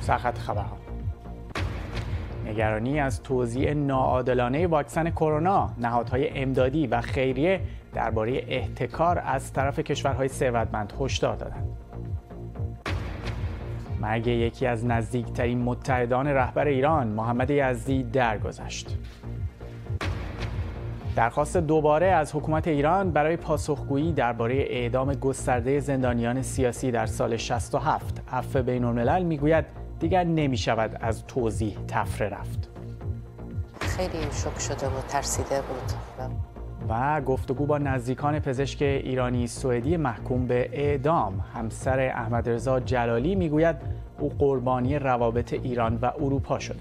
سرخط خبرها. نگرانی از توزیع ناعادلانه واکسن کرونا، نهادهای امدادی و خیریه درباره احتکار از طرف کشورهای ثروتمند هشدار دادند. مرگ یکی از نزدیکترین متحدان رهبر ایران، محمد یزدی، درگذشت. درخواست دوباره از حکومت ایران برای پاسخگویی درباره اعدام گسترده زندانیان سیاسی در سال 67. عفو بین‌الملل میگوید دیگر نمی‌شود از توضیح تفره رفت. خیلی شوک شده بود، ترسیده بود. و گفتگو با نزدیکان پزشک ایرانی سوئدی محکوم به اعدام. همسر احمدرضا جلالی میگوید او قربانی روابط ایران و اروپا شده.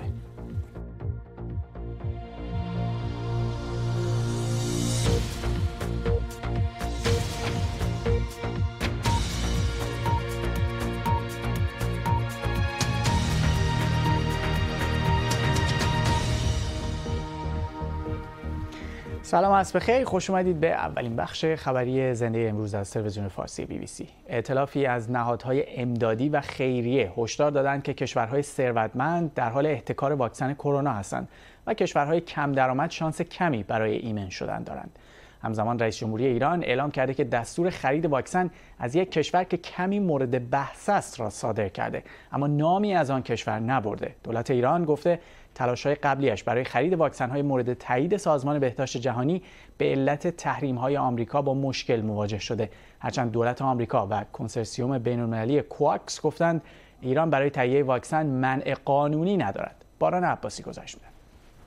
سلام عصر بخیر، خوش اومدید به اولین بخش خبری زنده امروز از تلویزیون فارسی BBC. ائتلافی از نهادهای امدادی و خیریه هشدار دادند که کشورهای ثروتمند در حال احتکار واکسن کرونا هستند و کشورهای کم درآمد شانس کمی برای ایمن شدن دارند. همزمان رئیس جمهوری ایران اعلام کرده که دستور خرید واکسن از یک کشور که کمی مورد بحث است را صادر کرده، اما نامی از آن کشور نبرده. دولت ایران گفته تلاش‌های قبلیش برای خرید واکسن‌های مورد تایید سازمان بهداشت جهانی به علت تحریم‌های آمریکا با مشکل مواجه شده. هرچند دولت آمریکا و کنسرسیوم بین‌المللی کواکس گفتند ایران برای تهیه واکسن منع قانونی ندارد. باران عباسی گزارش می‌دهد.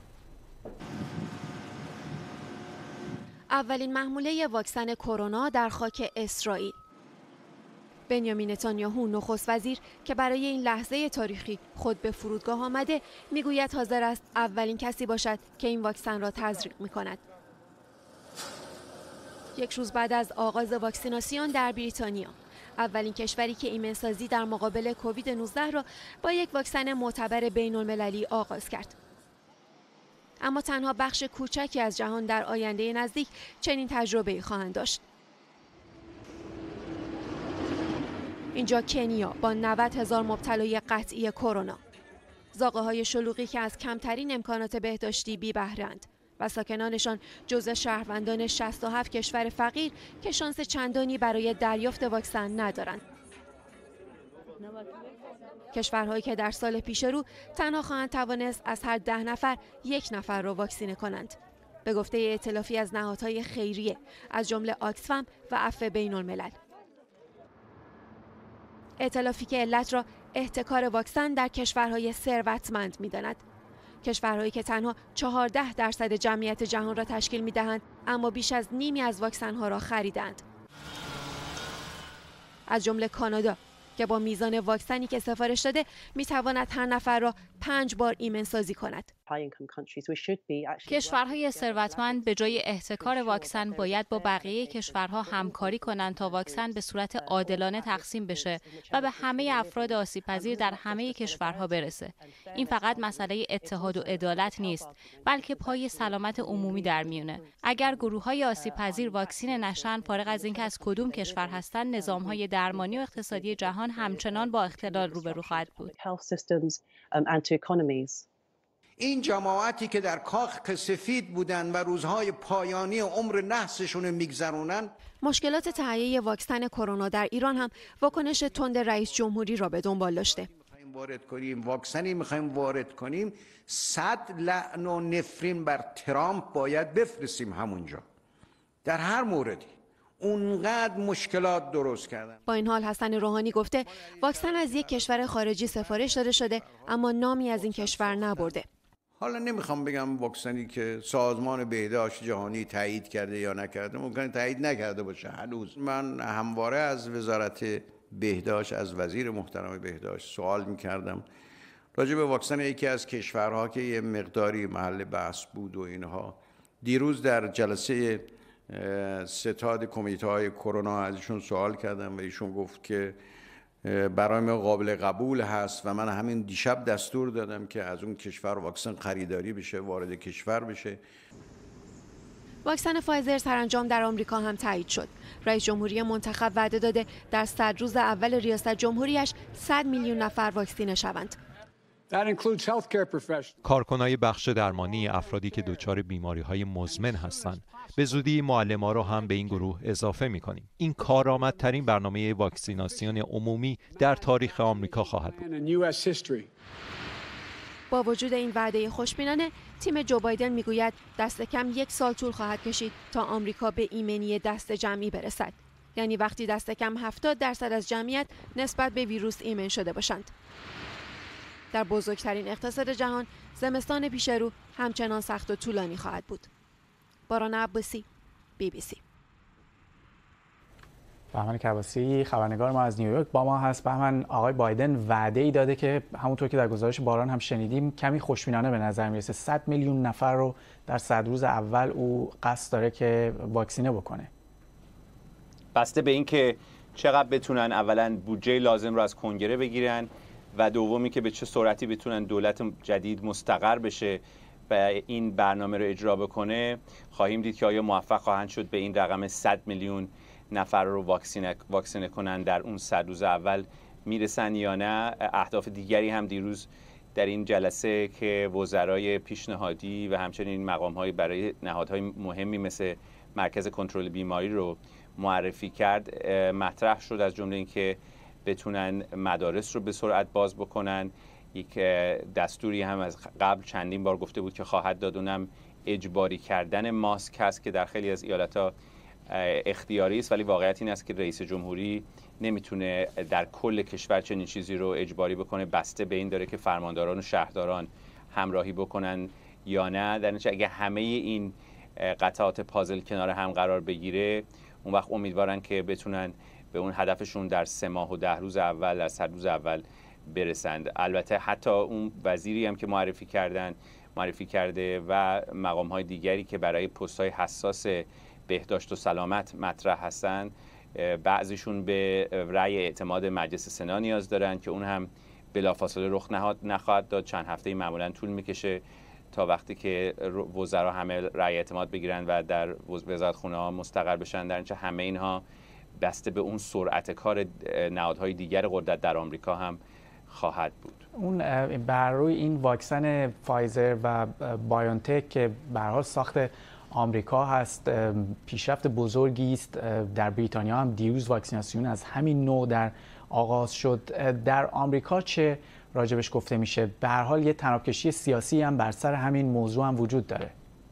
اولین محموله واکسن کرونا در خاک اسرائیل. بنیامین نتانیاهو نخست وزیر که برای این لحظه تاریخی خود به فرودگاه آمده میگوید حاضر است اولین کسی باشد که این واکسن را تزریق می‌کند. یک روز بعد از آغاز واکسیناسیون در بریتانیا، اولین کشوری که ایمنسازی در مقابل کووید 19 را با یک واکسن معتبر بین‌المللی آغاز کرد. اما تنها بخش کوچکی از جهان در آینده نزدیک چنین تجربه‌ای خواهند داشت. اینجا کنیا با 90,000 مبتلای قطعی کرونا، زاغه‌های شلوغی که از کمترین امکانات بهداشتی بی بهره‌اند و ساکنانشان جزو شهروندان 67 کشور فقیر که شانس چندانی برای دریافت واکسن ندارند. کشورهایی که در سال پیش رو تنها خواهند توانست از هر 10 نفر 1 نفر را واکسینه کنند. به گفته ائتلافی از نهادهای خیریه از جمله آکسفم و عفو بین‌الملل. ائتلافی که علت را احتکار واکسن در کشورهای ثروتمند می‌داند. کشورهایی که تنها 14% جمعیت جهان را تشکیل می‌دهند اما بیش از نیمی از واکسن‌ها را خریدند. از جمله کانادا که با میزان واکسنی که سفارش داده می‌تواند هر نفر را 5 بار ایمن‌سازی کند. کشورهای ثروتمند به جای احتکار واکسن باید با بقیه کشورها همکاری کنند تا واکسن به صورت عادلانه تقسیم بشه و به همه افراد آسیب‌پذیر در همه کشورها برسه. این فقط مسئله اتحاد و عدالت نیست، بلکه پای سلامت عمومی در میونه. اگر گروه‌های آسیب‌پذیر واکسین نشن، فارغ از اینکه از کدوم کشور هستند، نظام‌های درمانی و اقتصادی جهان همچنان با اختلال روبرو خواهد بود. این جماعتی که در کاخ سفید بودن و روزهای پایانی عمر نحسشون میگذرونن. مشکلات تهیه واکسن کرونا در ایران هم واکنش تند رئیس جمهوری را به دنبال داشته. واکسنی میخوایم وارد کنیم، 100 لعن و نفرین بر ترامپ باید بفرستیم همونجا. در هر موردی اونقدر مشکلات درست کردن. با این حال حسن روحانی گفته واکسن از یک کشور خارجی سفارش داده شده اما نامی از این کشور نبرده. حالا نمیخوام بگم واکسنی که سازمان بهداشت جهانی تایید کرده یا نکرده، ممکنه تایید نکرده باشه هنوز. من همواره از وزارت بهداشت، از وزیر محترم بهداشت سوال میکردم راجع به واکسن یکی از کشورها که یه مقداری محل بحث بود و اینها. دیروز در جلسه ستاد کمیته‌های کرونا ازشون سوال کردم و ایشون گفت که برای ما قابل قبول هست و من همین دیشب دستور دادم که از اون کشور واکسن خریداری بشه، وارد کشور بشه. واکسن فایزر سرانجام در آمریکا هم تایید شد. رئیس جمهوری منتخب وعده داده در 100 روز اول ریاست جمهوریش 100 میلیون نفر واکسینه شوند. کارکنای بخش درمانی، افرادی که دچار بیماری‌های مزمن هستند. به زودی معلم‌ها رو هم به این گروه اضافه می‌کنیم. این کارآمدترین برنامه واکسیناسیون عمومی در تاریخ آمریکا خواهد بود. با وجود این وعده خوشبینانه، تیم جو بایدن میگوید دست کم 1 سال طول خواهد کشید تا آمریکا به ایمنی دست جمعی برسد. یعنی وقتی دست کم 70% از جمعیت نسبت به ویروس ایمن شده باشند. در بزرگترین اقتصاد جهان، زمستان پیش رو همچنان سخت و طولانی خواهد بود. باران عباسی، BBC. بهمن کرباسی خبرنگار ما از نیویورک با ما هست. بهمن، آقای بایدن وعده ای داده که همونطور که در گزارش باران هم شنیدیم کمی خوشبینانه به نظر میرسه. 100 میلیون نفر رو در 100 روز اول او قصد داره که واکسینه بکنه. بسته به این که چقدر بتونن اولا بودجه لازم رو از کنگره بگیرن و دومی که به چه سرعتی بتونن دولت جدید مستقر بشه و این برنامه رو اجرا بکنه، خواهیم دید که آیا موفق خواهند شد به این رقم 100 میلیون نفر رو واکسینه کنن در اون 100 روز اول میرسن یا نه. اهداف دیگری هم دیروز در این جلسه که وزرای پیشنهادی و همچنین مقام‌های برای نهادهای مهمی مثل مرکز کنترل بیماری رو معرفی کرد مطرح شد، از جمله اینکه بتونن مدارس رو به سرعت باز بکنن. یک دستوری هم از قبل چندین بار گفته بود که خواهد داد، اونم اجباری کردن ماسک هست که در خیلی از ایالت‌ها اختیاری است، ولی واقعیت این است که رئیس جمهوری نمیتونه در کل کشور چنین چیزی رو اجباری بکنه، بسته به این داره که فرمانداران و شهرداران همراهی بکنن یا نه. در نتیجه اگه همه این قطعات پازل کنار هم قرار بگیره، اون وقت امیدوارن که بتونن به اون هدفشون در 3 ماه و 10 روز اول، در 100 روز اول برسند. البته حتی اون وزیری هم که معرفی کرده و مقام‌های دیگری که برای پست‌های حساس بهداشت و سلامت مطرح هستند، بعضیشون به رأی اعتماد مجلس سنا نیاز دارن که اون هم بلافاصله رخ نخواهد داد. چند هفته معمولاً طول میکشه تا وقتی که وزرا همه رأی اعتماد بگیرن و در وزارتخونه‌ها مستقر بشن. در اینجا همه اینها بسته به اون سرعت کار نهادهای دیگر قدرت در آمریکا هم خواهد بود. اون بر روی این واکسن فایزر و بایونتک که به هر حال ساخت آمریکا هست، پیشرفت بزرگی است. در بریتانیا هم دیروز واکسیناسیون از همین نوع در آغاز شد. در آمریکا چه راجبش گفته میشه؟ به هر حال یه تنابکشی سیاسی هم بر سر همین موضوع هم وجود داره.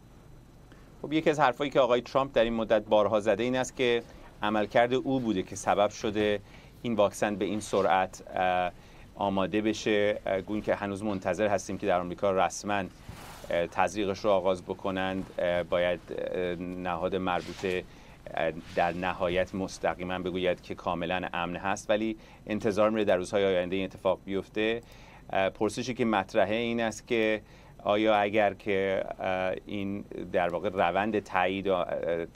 خب یکی از حرفایی که آقای ترامپ در این مدت بارها زده این است که عملکرد او بوده که سبب شده این واکسن به این سرعت آماده بشه. گویی که هنوز منتظر هستیم که در آمریکا رسما تزریقش رو آغاز بکنند. باید نهاد مربوطه در نهایت مستقیما بگوید که کاملا امن هست، ولی انتظار میره در روزهای آینده این اتفاق بیفته. پرسشی که مطرحه این است که آیا اگر که این در واقع روند تایید و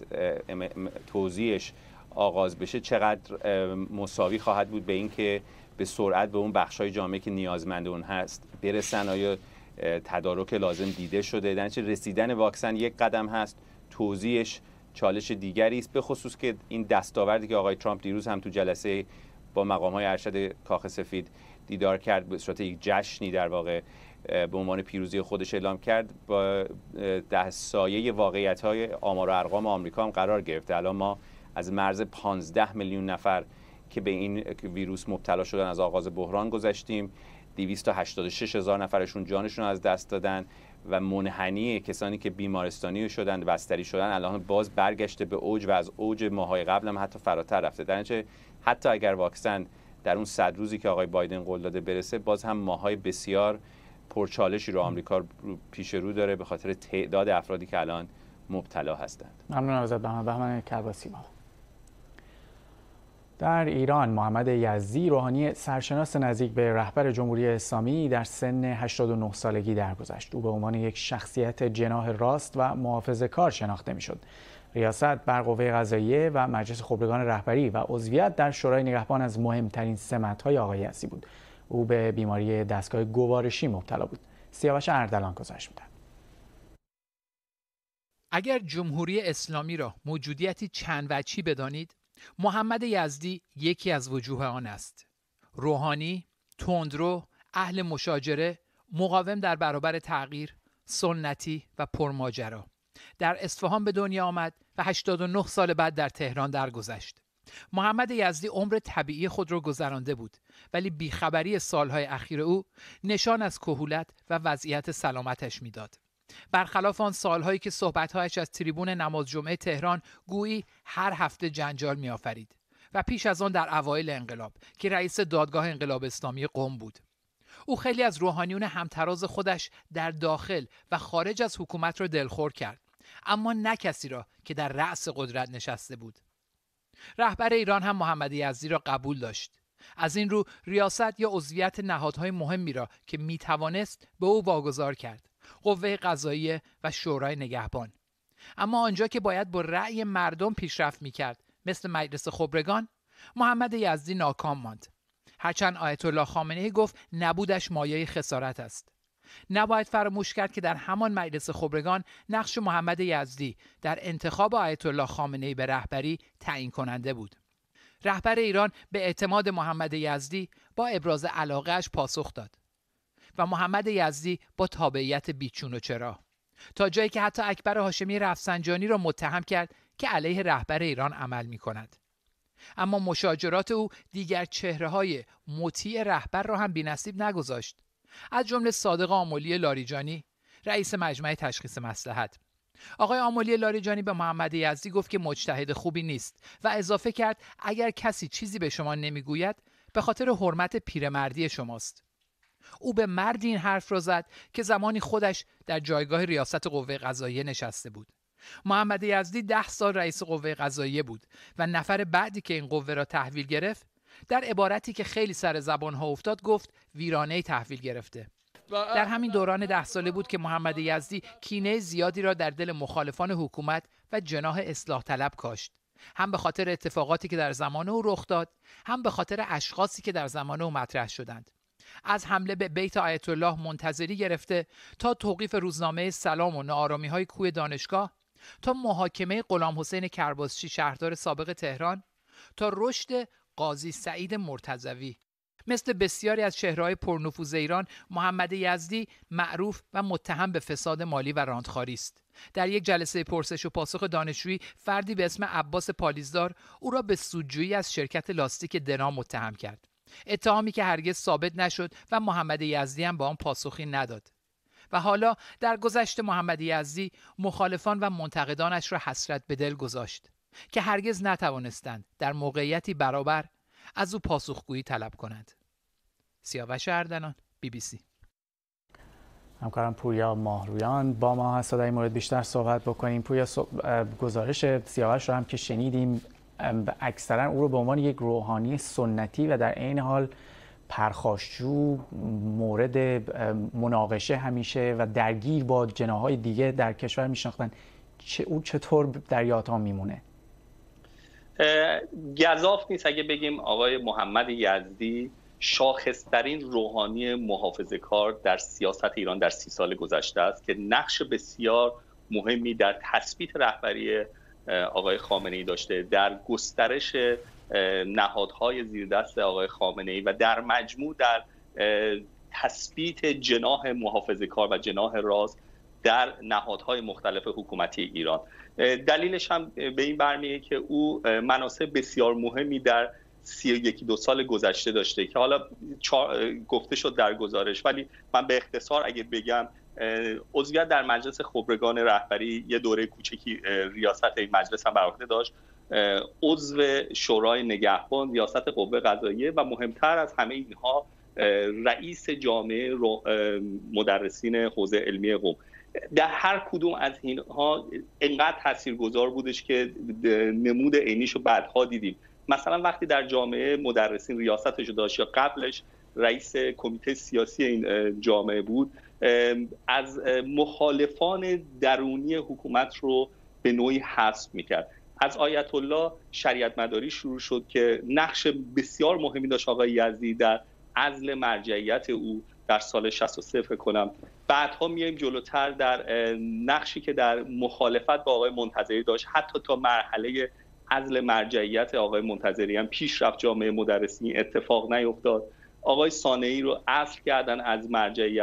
توزیعش آغاز بشه چقدر مساوی خواهد بود به این که به سرعت به اون بخش‌های جامعه که نیازمند اون هست برسن؟ آیا تدارک لازم دیده شده؟ در نتیجه رسیدن واکسن یک قدم هست، توزیعش چالش دیگری است، به خصوص که این دستاوردی که آقای ترامپ دیروز هم تو جلسه با مقام‌های ارشد کاخ سفید دیدار کرد، به صورت یک جشنی در واقع به عنوان پیروزی خودش اعلام کرد، با در سایه واقعیت‌های آمار و ارقام آمریکا هم قرار گرفته. الان ما از مرز 15 میلیون نفر که به این ویروس مبتلا شدن از آغاز بحران گذشتیم. 286,000 نفرشون جانشون از دست دادن و منحنی کسانی که بیمارستانی شدن، بستری شدن، الان باز برگشته به اوج و از اوج ماهای قبل هم حتی فراتر رفته. در نتیجه حتی اگر واکسن در اون 100 روزی که آقای بایدن قول داده برسه، باز هم ماهای بسیار پرچالشی رو آمریکا پیش رو داره به خاطر تعداد افرادی که الان مبتلا هستند. ممنونم ازت بهمن کرباسی. در ایران محمد یزدی روحانی سرشناس نزدیک به رهبر جمهوری اسلامی در سن 89 سالگی درگذشت. او به عنوان یک شخصیت جناح راست و محافظه‌کار شناخته میشد. ریاست بر قوه قضاییه و مجلس خبرگان رهبری و عضویت در شورای نگهبان از مهمترین سمت‌های آقای یزدی بود. او به بیماری دستگاه گوارشی مبتلا بود. سیاوش اردلان گزارش می‌دهد. اگر جمهوری اسلامی را موجودیتی چند وجهی بدانید، محمد یزدی یکی از وجوه آن است. روحانی، تندرو، اهل مشاجره، مقاوم در برابر تغییر، سنتی و پرماجرا. در اصفهان به دنیا آمد و 89 سال بعد در تهران درگذشت. محمد یزدی عمر طبیعی خود را گذرانده بود، ولی بیخبری سالهای اخیر او نشان از کهولت و وضعیت سلامتش میداد. برخلاف آن سالهایی که صحبتهایش از تریبون نماز جمعه تهران گویی هر هفته جنجال می‌آفرید و پیش از آن در اوایل انقلاب که رئیس دادگاه انقلاب اسلامی قم بود. او خیلی از روحانیون همتراز خودش در داخل و خارج از حکومت را دلخور کرد، اما نه کسی را که در رأس قدرت نشسته بود. رهبر ایران هم محمد یزدی را قبول داشت. از این رو ریاست یا عضویت نهادهای مهمی را که میتوانست به او واگذار کرد: قوه قضاییه و شورای نگهبان. اما آنجا که باید با رأی مردم پیشرفت میکرد، مثل مجلس خبرگان، محمد یزدی ناکام ماند. هرچند آیت الله خامنه‌ای گفت نبودش مایه خسارت است. نباید فراموش کرد که در همان مجلس خبرگان نقش محمد یزدی در انتخاب آیت الله خامنه‌ای به رهبری تعیین کننده بود. رهبر ایران به اعتماد محمد یزدی با ابراز علاقه‌اش پاسخ داد و محمد یزدی با تابعیت بیچون و چرا، تا جایی که حتی اکبر هاشمی رفسنجانی را متهم کرد که علیه رهبر ایران عمل می‌کند. اما مشاجرات او دیگر چهره‌های مطیع رهبر را هم بی‌نصیب نگذاشت، از جمله صادق آملی لاریجانی، رئیس مجمع تشخیص مصلحت. آقای آملی لاریجانی به محمد یزدی گفت که مجتهد خوبی نیست و اضافه کرد اگر کسی چیزی به شما نمیگوید به خاطر حرمت پیرمردی شماست. او به مردی این حرف را زد که زمانی خودش در جایگاه ریاست قوه قضاییه نشسته بود. محمد یزدی 10 سال رئیس قوه قضاییه بود و نفر بعدی که این قوه را تحویل گرفت، در عبارتی که خیلی سر زبانها افتاد گفت ویرانه تحویل گرفته. در همین دوران 10 ساله بود که محمد یزدی کینه زیادی را در دل مخالفان حکومت و جناح اصلاح طلب کاشت، هم به خاطر اتفاقاتی که در زمان او رخ داد، هم به خاطر اشخاصی که در زمان او مطرح شدند. از حمله به بیت آیت الله منتظری گرفته تا توقیف روزنامه سلام و ناآرامی‌های کوی دانشگاه، تا محاکمه غلام حسین کرباسچی شهردار سابق تهران، تا رشد قاضی سعید مرتضوی. مثل بسیاری از چهره‌های پرنفوذ ایران، محمد یزدی معروف و متهم به فساد مالی و راندخواری است. در یک جلسه پرسش و پاسخ دانشجویی، فردی به اسم عباس پالیزدار او را به سودجویی از شرکت لاستیک دنا متهم کرد، اتهامی که هرگز ثابت نشد و محمد یزدی هم با آن پاسخی نداد. و حالا در گذشت محمد یزدی مخالفان و منتقدانش را حسرت به دل گذاشت که هرگز نتوانستند در موقعیتی برابر از او پاسخگویی طلب کنند. سیاوش اردنان، BBC. همکارم پوریا ماهرویان با ما هست تا در این مورد بیشتر صحبت بکنیم. پوریا، گزارش سیاوش رو هم که شنیدیم، اکثرا او رو به عنوان یک روحانی سنتی و در عین حال پرخاشجو، مورد مناقشه همیشه و درگیر با جناح‌های دیگه در کشور میشناختن. او چطور در یادها میمونه؟ گزاف نیست اگه بگیم آقای محمد یزدی شاخص‌ترین روحانی محافظه‌کار در سیاست ایران در 30 سال گذشته است که نقش بسیار مهمی در تثبیت رهبری آقای خامنه‌ای داشته، در گسترش نهادهای زیردست آقای خامنه‌ای و در مجموع در تثبیت جناح محافظه‌کار و جناح راست در نهادهای مختلف حکومتی ایران. دلیلش هم به این برمیه که او مناصب بسیار مهمی در 31-2 سال گذشته داشته که حالا گفته شد در گزارش، ولی من به اختصار اگه بگم، عضویت در مجلس خبرگان رهبری، یه دوره کوچکی ریاست این مجلس هم بر عهده داشت، عضو شورای نگهبان، ریاست قوه قضاییه و مهمتر از همه اینها رئیس جامعه مدرسین حوزه علمی قم. در هر کدوم از اینها انقدر تاثیرگذار بودش که نمود عینیشو بعدها دیدیم. مثلا وقتی در جامعه مدرسین ریاستش داشت یا قبلش رئیس کمیته سیاسی این جامعه بود، از مخالفان درونی حکومت رو به نوعی حذف میکرد. از آیت الله شریعت مداری شروع شد که نقش بسیار مهمی داشت آقای یزدی در عزل مرجعیت او در سال 63 فکر کنم. بعدها میایم جلوتر در نقشی که در مخالفت با آقای منتظری داشت، حتی تا مرحله عزل مرجعیت آقای منتظری هم پیش رفت جامعه مدرسین، اتفاق نیفتاد. آقای صانعی رو عزل کردن از مرجعیت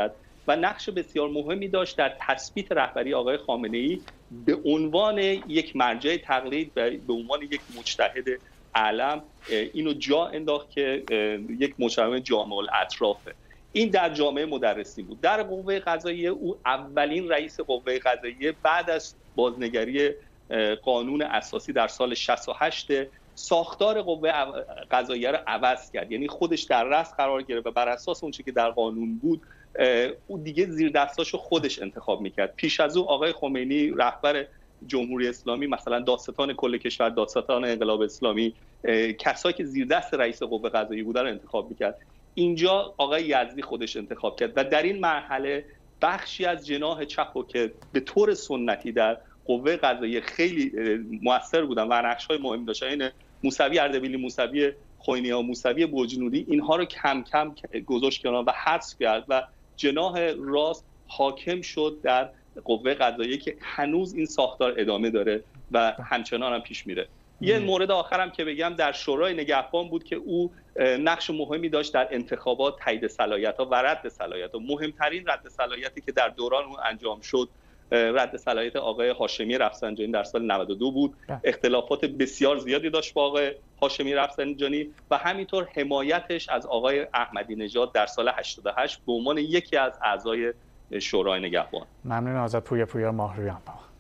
و نقش بسیار مهمی داشت در تثبیت رهبری آقای خامنه‌ای به عنوان یک مرجع تقلید و به عنوان یک مجتهد اعلم اینو جا انداخت که یک مجتمع جامع الاطرافه. این در جامعه مدرسی بود. در قوه قضاییه او اولین رئیس قوه قضاییه بعد از بازنگری قانون اساسی در سال 68 ساختار قوه قضاییه رو عوض کرد، یعنی خودش در رأس قرار گرفت و بر اساس اون چیزی که در قانون بود او دیگه زیر دستاشو خودش انتخاب میکرد. پیش از او آقای خمینی رهبر جمهوری اسلامی مثلا دادستان کل کشور، دادستان انقلاب اسلامی، کسایی که زیر دست رئیس قوه قضاییه بودن رو انتخاب میکرد. اینجا آقای یزدی خودش انتخاب کرد و در این مرحله بخشی از جناح چپ که به طور سنتی در قوه قضاییه خیلی موثر بودن و نقش‌های مهمی داشتن، این موسوی اردبیلی، موسوی خوینیا، موسوی بوجنودی، اینها رو کم کم گذاشت کنار و حذف کرد و جناح راست حاکم شد در قوه قضاییه که هنوز این ساختار ادامه داره و همچنان هم پیش میره. یه مورد آخرم که بگم در شورای نگهبان بود که او نقش مهمی داشت در انتخابات، تایید صلاحیت‌ها و رد صلاحیت‌ها. مهمترین رد صلاحیتی که در دوران اون انجام شد رد صلاحیت آقای هاشمی رفسنجانی در سال 92 بود. اختلافات بسیار زیادی داشت با آقای هاشمی رفسنجانی و همینطور حمایتش از آقای احمدی نژاد در سال 88 به عنوان یکی از اعضای شورای نگهبان. ممنون آزاد پویا ماهرویان.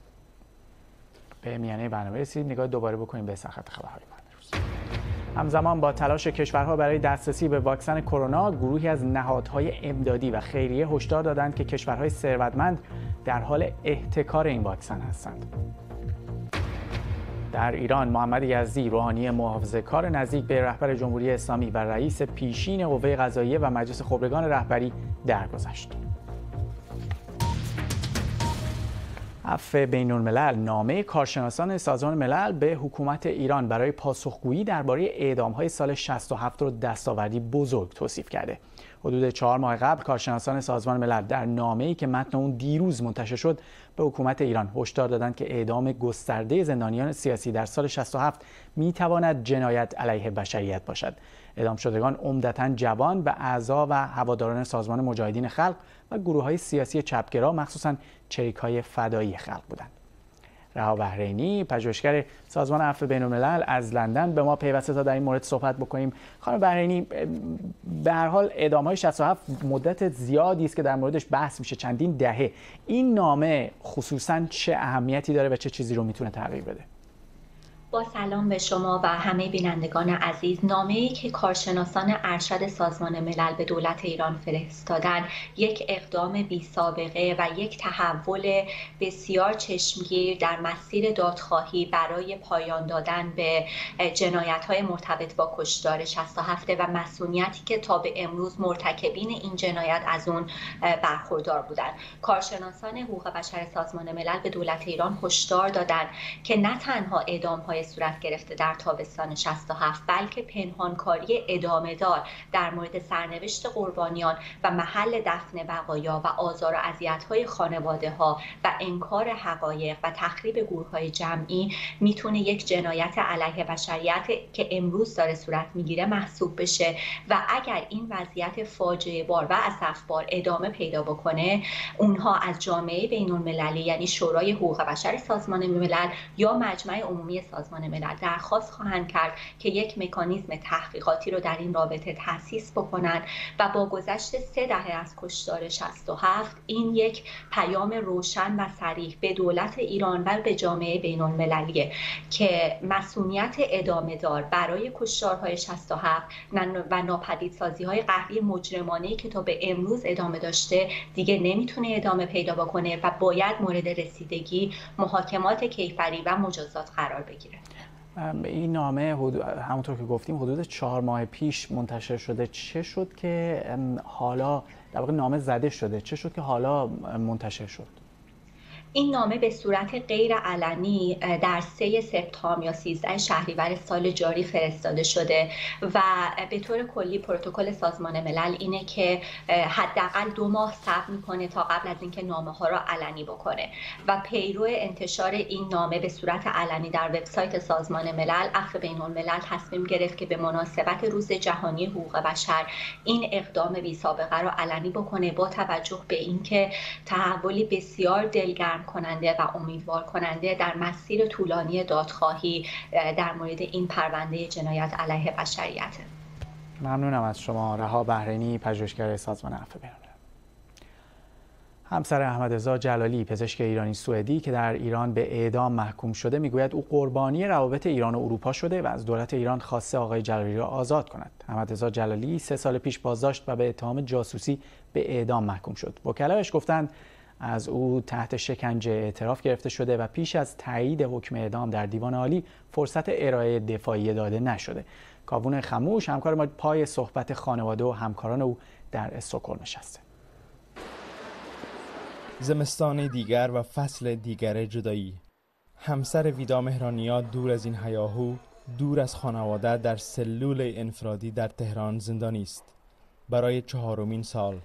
به میانه برنامه رسید، نگاه دوباره بکنیم به سرخط خبرهای امروز. همزمان با تلاش کشورها برای دسترسی به واکسن کرونا، گروهی از نهادهای امدادی و خیریه هشدار دادند که کشورهای ثروتمند در حال احتکار این واکسن هستند. در ایران محمد یزدی، روحانی محافظه‌کار نزدیک به رهبر جمهوری اسلامی و رئیس پیشین قوه قضاییه و مجلس خبرگان رهبری درگذشت. عفو بین‌الملل نامه کارشناسان سازمان ملل به حکومت ایران برای پاسخگویی درباره اعدام‌های سال 67 رو دستاوردی بزرگ توصیف کرده. حدود 4 ماه قبل کارشناسان سازمان ملل در نامه‌ای که متن اون دیروز منتشر شد به حکومت ایران هشدار دادند که اعدام گسترده زندانیان سیاسی در سال 67 می‌تواند جنایت علیه بشریت باشد. اعدام شدگان عمدتاً جوان و اعضا و هواداران سازمان مجاهدین خلق و گروه‌های سیاسی چپگرا، مخصوصاً چریک‌های فدایی خلق بودند. رها بحرینی، پژوهشگر سازمان عفو بین‌الملل از لندن به ما پیوسته تا در این مورد صحبت بکنیم. خانم بحرینی، به هر حال اعدام‌های 67 مدت زیادی است که در موردش بحث میشه، چندین دهه. این نامه خصوصاً چه اهمیتی داره و چه چیزی رو میتونه تغییر بده؟ با سلام به شما و همه بینندگان عزیز. نامه‌ای که کارشناسان ارشد سازمان ملل به دولت ایران فرستادن یک اقدام بی‌سابقه و یک تحول بسیار چشمگیر در مسیر دادخواهی برای پایان دادن به جنایت‌های مرتبط با کشتار 67 و مسئولیتی که تا به امروز مرتکبین این جنایت از اون برخوردار بودند. کارشناسان حقوق بشر سازمان ملل به دولت ایران هشدار دادند که نه تنها اعدام‌های صورت گرفته در تابستان 67 بلکه پنهانکاری ادامه‌دار در مورد سرنوشت قربانیان و محل دفن بقایا و آزار و اذیت‌های خانواده‌ها و انکار حقایق و تخریب گورهای جمعی میتونه یک جنایت علیه بشریت که امروز داره صورت میگیره محسوب بشه و اگر این وضعیت فاجعه بار و اسفبار ادامه پیدا بکنه، اونها از جامعه بین‌المللی یعنی شورای حقوق بشر سازمان ملل یا مجمع عمومی سازمان ملل درخواست خواهند کرد که یک مکانیزم تحقیقاتی رو در این رابطه تأسیس بکنند و با گذشت 3 دهه از کشتار 67 این یک پیام روشن و صریح به دولت ایران و به جامعه بین‌المللیه که مسئولیت ادامه دار برای کشتارهای 67 و ناپدیدسازی‌های قهری مجرمانه‌ای که تا به امروز ادامه داشته دیگه نمیتونه ادامه پیدا بکنه و باید مورد رسیدگی محاکمات کیفری و مجازات قرار بگیره. این نامه همونطور که گفتیم حدود 4 ماه پیش منتشر شده. چه شد که حالا در واقع نامه زده شده؟ چه شد که حالا منتشر شد؟ این نامه به صورت غیر علنی در 3 سپتامبر یا 13 شهریور سال جاری فرستاده شده و به طور کلی پروتکل سازمان ملل اینه که حداقل 2 ماه صبر میکنه تا قبل از اینکه نامه ها را علنی بکنه و پیرو انتشار این نامه به صورت علنی در وبسایت سازمان ملل، عفو بین‌الملل تصمیم گرفت که به مناسبت روز جهانی حقوق بشر این اقدام بی‌سابقه را علنی بکنه، با توجه به اینکه تحولی بسیار دلگرم کننده و امیدوار کننده در مسیر طولانی دادخواهی در مورد این پرونده جنایت علیه بشریت. ممنونم از شما. رها بحرینی، پژوهشگر سازمان عفو بین‌الملل. همسر احمدرضا جلالی، پزشک ایرانی سوئدی که در ایران به اعدام محکوم شده، میگوید او قربانی روابط ایران و اروپا شده و از دولت ایران خواسته آقای جلالی را آزاد کند. احمدرضا جلالی 3 سال پیش بازداشت و به اتهام جاسوسی به اعدام محکوم شد. وکلایش گفتند از او تحت شکنجه اعتراف گرفته شده و پیش از تایید حکم اعدام در دیوان عالی فرصت ارائه دفاعیه داده نشده. کاوون خموش، همکار ما، پای صحبت خانواده و همکاران او در استکهلم نشسته. زمستان دیگر و فصل دیگر جدایی. همسر ویدا مهرانیا دور از این هیاهو، دور از خانواده در سلول انفرادی در تهران زندانی است برای 4مین سال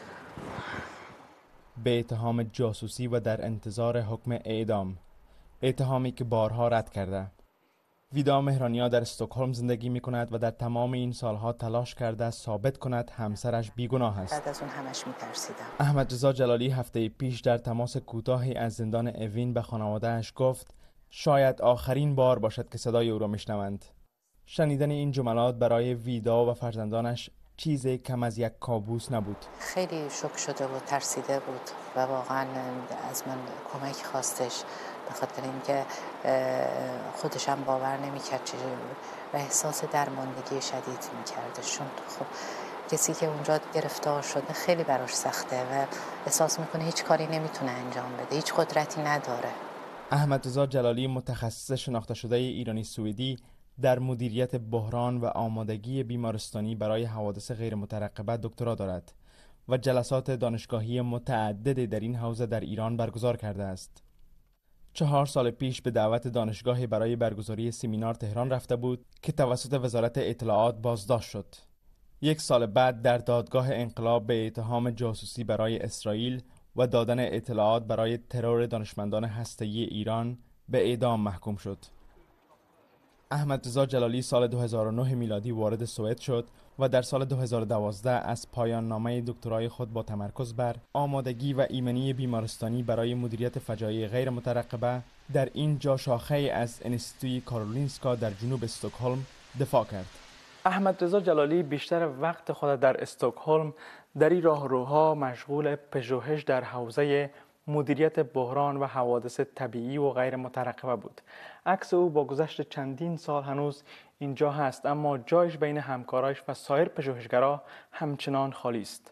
به اتهام جاسوسی و در انتظار حکم اعدام، اتهامی که بارها رد کرده. ویدا مهرانیا در استکهلم زندگی می کند و در تمام این سالها تلاش کرده ثابت کند همسرش بیگناه است. بعد از اون همش می‌ترسیدم. احمدرضا جلالی هفته پیش در تماس کوتاهی از زندان اوین به خانواده‌اش گفت شاید آخرین بار باشد که صدای او را میشنوند. شنیدن این جملات برای ویدا و فرزندانش چیزی کم از یک کابوس نبود. خیلی شوک شده بود، ترسیده بود و واقعا از من کمک خواستش، به خاطر اینکه خودش هم باور نمی‌کرد چه و احساس درماندگی شدید می‌کردش، چون خب کسی که اونجا گرفتار شده خیلی براش سخته و احساس میکنه هیچ کاری نمیتونه انجام بده، هیچ قدرتی نداره. احمدرضا جلالی، متخصص شناخته شده ایرانی سوئدی در مدیریت بحران و آمادگی بیمارستانی برای حوادث غیر مترقبه دکترا دارد و جلسات دانشگاهی متعددی در این حوزه در ایران برگزار کرده است. 4 سال پیش به دعوت دانشگاهی برای برگزاری سمینار تهران رفته بود که توسط وزارت اطلاعات بازداشت شد. 1 سال بعد در دادگاه انقلاب به اتهام جاسوسی برای اسرائیل و دادن اطلاعات برای ترور دانشمندان هسته‌ای ایران به اعدام محکوم شد. احمدرضا جلالی سال 2009 میلادی وارد سوئد شد و در سال 2012 از پایان نامه دکترای خود با تمرکز بر آمادگی و ایمنی بیمارستانی برای مدیریت فجایع غیر مترقبه در این جا شاخه از انستیتوی کارولینسکا در جنوب استکهلم دفاع کرد. احمدرضا جلالی بیشتر وقت خود در استکهلم در این راهروها مشغول پژوهش در حوزه مدیریت بحران و حوادث طبیعی و غیر مترقبه بود. عکس او با گذشت چندین سال هنوز اینجا هست، اما جایش بین همکارایش و سایر پژوهشگران همچنان خالی است.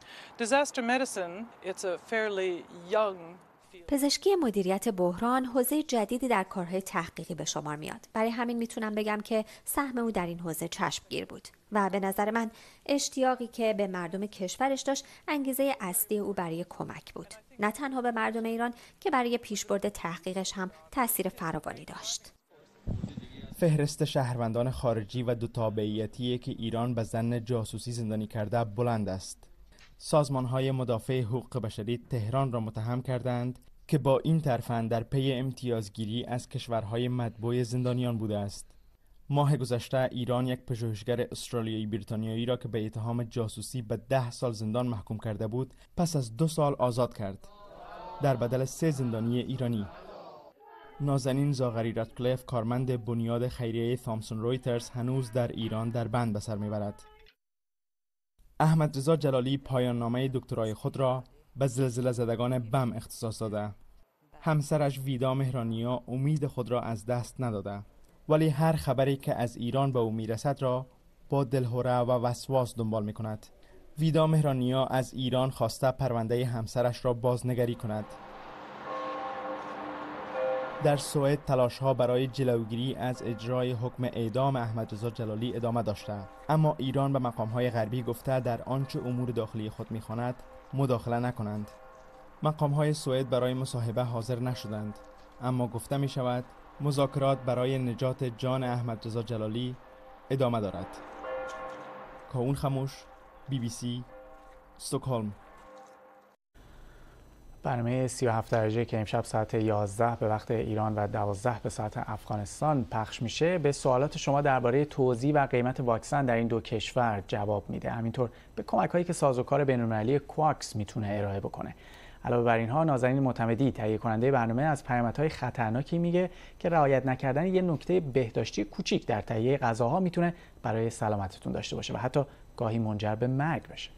پزشکی مدیریت بحران حوزه جدیدی در کارهای تحقیقی به شمار میاد. برای همین میتونم بگم که سهم او در این حوزه چشمگیر بود و به نظر من اشتیاقی که به مردم کشورش داشت انگیزه اصلی او برای کمک بود. نه تنها به مردم ایران که برای پیشبرد تحقیقش هم تأثیر فراوانی داشت. فهرست شهروندان خارجی و دو تابعیتی که ایران به ظن جاسوسی زندانی کرده بلند است. سازمان‌های مدافع حقوق بشری تهران را متهم کردند که با این ترفند در پی امتیازگیری از کشورهای مطبوع زندانیان بوده است. ماه گذشته ایران یک پژوهشگر استرالیایی بریتانیایی را که به اتهام جاسوسی به 10 سال زندان محکوم کرده بود پس از 2 سال آزاد کرد در بدل 3 زندانی ایرانی. نازنین زاغری رادکلیف، کارمند بنیاد خیریه تامسون رویترز، هنوز در ایران در بند به سر میبرد. احمدرضا جلالی پایان نامه دکترای خود را به زلزله زدگان بم اختصاص داده. همسرش ویدا مهرانیا امید خود را از دست نداده، ولی هر خبری که از ایران به او میرسد را با دلهره و وسواس دنبال می کند. ویدا مهرانیا از ایران خواسته پرونده همسرش را بازنگری کند. در سوئد تلاش‌ها برای جلوگیری از اجرای حکم اعدام احمدرضا جلالی ادامه داشته، اما ایران به مقام‌های غربی گفته در آنچه امور داخلی خود می‌خواند مداخله نکنند. مقام‌های سوئد برای مصاحبه حاضر نشدند، اما گفته می شود مذاکرات برای نجات جان احمد رضا جلالی ادامه دارد. کاون خموش، BBC، استکهلم. برنامه 37 درجه که امشب ساعت 11 به وقت ایران و 12 به ساعت افغانستان پخش میشه به سوالات شما درباره توزیع و قیمت واکسن در این دو کشور جواب میده. همینطور به کمک‌هایی که سازوکار بین‌المللی کواکس میتونه ارائه بکنه. علاوه بر اینها نازنین معتمدی تهیه کننده برنامه از پیامدهای خطرناکی میگه که رعایت نکردن یه نکته بهداشتی کوچیک در تهیه غذاها میتونه برای سلامتتون داشته باشه و حتی گاهی منجر به مرگ بشه.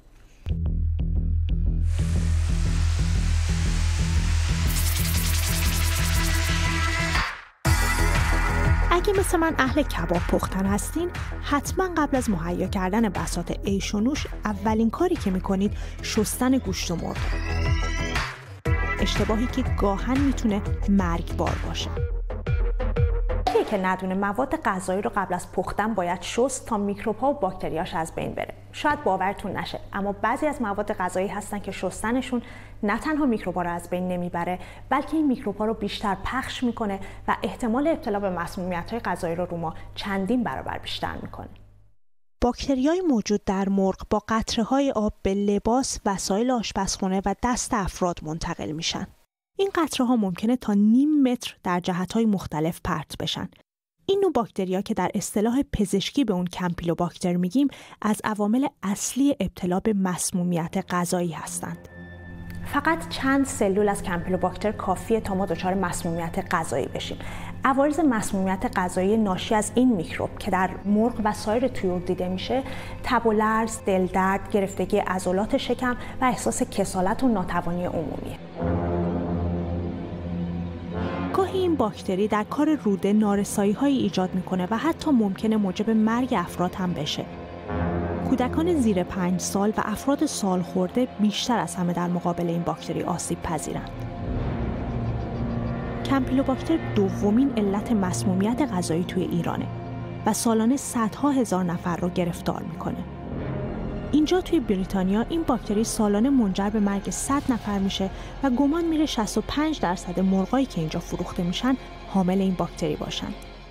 اگه مثل من اهل کباب پختن هستین، حتما قبل از مهیا کردن بساط عیش و نوش اولین کاری که میکنید شستن گوشت و مرغ. اشتباهی که گاهن میتونه مرگبار باشه. که ندونه مواد غذایی رو قبل از پختن باید شست تا میکروب‌ها و باکتریاش از بین بره. شاید باورتون نشه، اما بعضی از مواد غذایی هستن که شستنشون نه تنها میکروب‌ها رو از بین نمیبره، بلکه این میکروب‌ها رو بیشتر پخش میکنه و احتمال ابتلا به مسمومیت‌های غذایی رو ما چندین برابر بیشتر میکنه. باکتریای موجود در مرغ با قطره‌های آب به لباس، وسایل آشپزخونه و دست افراد منتقل میشن. این قطره‌ها ممکنه تا نیم متر در جهت‌های مختلف پرت بشن. این نوع باکتریا که در اصطلاح پزشکی به اون کمپیلوباکتر میگیم، از عوامل اصلی ابتلا به مسمومیت غذایی هستند. فقط چند سلول از کمپیلوباکتر کافیه تا ما دچار مسمومیت غذایی بشیم. عوارض مسمومیت غذایی ناشی از این میکروب که در مرغ و سایر طیور دیده میشه، تب و لرز، دلدرد، گرفتگی عضلات شکم و احساس کسالت و ناتوانی عمومیه. گاهی این باکتری در کار روده نارسایی‌هایی ایجاد میکنه و حتی ممکنه موجب مرگ افراد هم بشه. کودکان زیر 5 سال و افراد سالخورده بیشتر از همه در مقابل این باکتری آسیب پذیرند. کمپیلوباکتر دومین علت مسمومیت غذایی توی ایرانه و سالانه صدها هزار نفر رو گرفتار میکنه. اینجا توی بریتانیا این باکتری سالانه منجر به مرگ 100 نفر میشه و گمان میره 65% مرغایی که اینجا فروخته میشن حامل این باکتری باشن.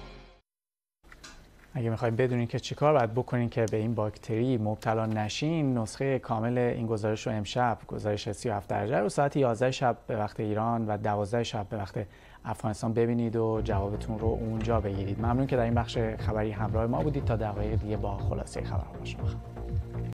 اگه میخوایم بدونین که چیکار باید بکنین که به این باکتری مبتلا نشین، نسخه کامل این گزارش رو امشب، گزارش 37 درجه رو ساعت 11 شب به وقت ایران و 12 شب به وقت افغانستان ببینید و جوابتون رو اونجا بگیرید. ممنون که در این بخش خبری همراه ما بودید. تا دقایق دیگه با خلاصه خبرها با شما.